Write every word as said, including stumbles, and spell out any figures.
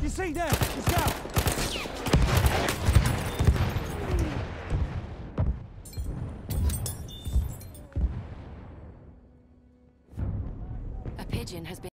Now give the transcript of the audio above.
You see there? The scout! A pigeon has been